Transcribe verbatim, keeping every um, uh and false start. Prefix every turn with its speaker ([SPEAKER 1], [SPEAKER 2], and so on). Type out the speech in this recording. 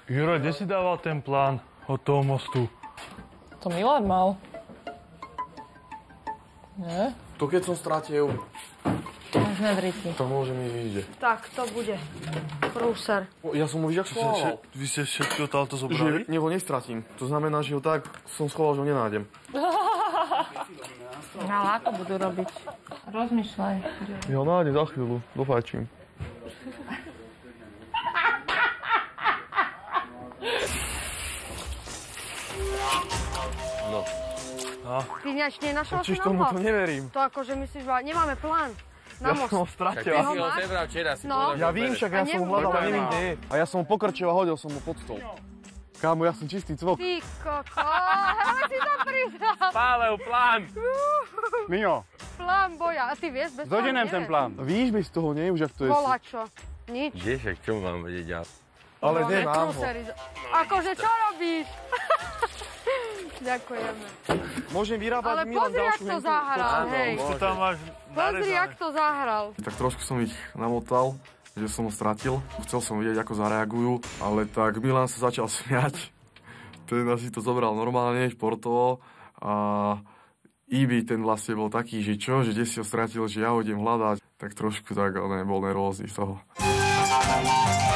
[SPEAKER 1] Juro, kde si dával ten plán od toho mostu?
[SPEAKER 2] To Milan mal. Nie?
[SPEAKER 3] To keď som stratil,
[SPEAKER 2] Už nevríti.
[SPEAKER 3] to môže mi vyjde.
[SPEAKER 4] Tak, to bude prúser.
[SPEAKER 3] Ja som ho víš, jak schoval.
[SPEAKER 1] Vy ste všetko táto
[SPEAKER 3] Že
[SPEAKER 1] zobrali?
[SPEAKER 3] ne, ho nestratím. To znamená, že ho tak som schoval, že ho nenájdem.
[SPEAKER 2] No, ako budú robiť? Rozmýšľaj.
[SPEAKER 3] Ja ho nájdem za chvíľu, dofajčím.
[SPEAKER 1] No.
[SPEAKER 4] Ty ináč nenašiel si
[SPEAKER 3] Čiže tomu
[SPEAKER 4] na
[SPEAKER 3] to neverím.
[SPEAKER 4] To akože myslíš, že nemáme plán na
[SPEAKER 3] Ja
[SPEAKER 4] most.
[SPEAKER 3] som ho stratil.
[SPEAKER 4] Ty ho
[SPEAKER 5] Si ho
[SPEAKER 4] máš?
[SPEAKER 5] zebral včera, si
[SPEAKER 4] No.
[SPEAKER 5] povedal,
[SPEAKER 3] Ja
[SPEAKER 5] že
[SPEAKER 3] vím,
[SPEAKER 5] bereš.
[SPEAKER 3] však ja
[SPEAKER 4] A
[SPEAKER 3] som ho
[SPEAKER 4] neviem,
[SPEAKER 3] hľadal,
[SPEAKER 4] neviem.
[SPEAKER 3] neviem kde je. A ja som ho pokrčil a hodil som mu pod stôl. Kámo, ja som čistý cvok.
[SPEAKER 4] Ty koko, hele si to priznal.
[SPEAKER 5] Pálev, plán!
[SPEAKER 6] Miňo,
[SPEAKER 4] Plán boja. A ty vieš, bez
[SPEAKER 6] zodenem ten plán.
[SPEAKER 3] Víš bez toho, nie? Už ak to je...
[SPEAKER 4] Bola čo? Nič.
[SPEAKER 5] Kde však, čo mám vedieť ja?
[SPEAKER 3] Ale
[SPEAKER 4] No,
[SPEAKER 3] nemám ho.
[SPEAKER 4] neprúseri. Akože čo robíš? Ďakujeme.
[SPEAKER 3] Môžem vyrábať
[SPEAKER 4] Ale
[SPEAKER 3] Milan
[SPEAKER 4] pozri, jak
[SPEAKER 3] ďalšiu
[SPEAKER 4] to
[SPEAKER 3] hentu.
[SPEAKER 4] zahral, hej.
[SPEAKER 1] To tam máš
[SPEAKER 4] Pozri,
[SPEAKER 1] narezané.
[SPEAKER 4] jak to zahral.
[SPEAKER 3] Tak trošku som ich namotal, že som ho stratil. Chcel som vidieť, ako zareagujú, ale tak Milan sa začal smiať. Ten asi to zobral normálne, športovo. A Ibi ten vlastne bol taký, že čo, že kde si ho stratil, že ja ho idem hľadať. Tak trošku tak, on bol nervózny z toho.